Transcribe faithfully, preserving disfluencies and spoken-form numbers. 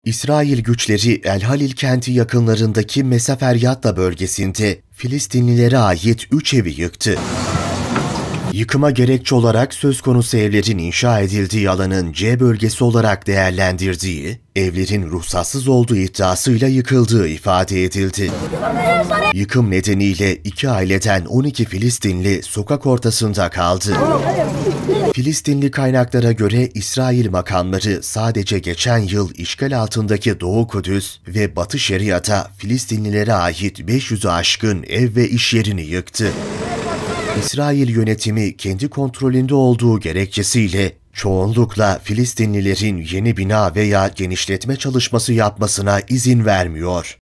İsrail güçleri El Halil kenti yakınlarındaki Mesaferyatta bölgesinde Filistinlilere ait üç evi yıktı. Yıkıma gerekçe olarak söz konusu evlerin inşa edildiği alanın C bölgesi olarak değerlendirdiği, evlerin ruhsatsız olduğu iddiasıyla yıkıldığı ifade edildi. Yıkım nedeniyle iki aileden on iki Filistinli sokak ortasında kaldı. Filistinli kaynaklara göre İsrail makamları sadece geçen yıl işgal altındaki Doğu Kudüs ve Batı Şeriat'a Filistinlilere ait beş yüzü aşkın ev ve iş yerini yıktı. İsrail yönetimi kendi kontrolünde olduğu gerekçesiyle çoğunlukla Filistinlilerin yeni bina veya genişletme çalışması yapmasına izin vermiyor.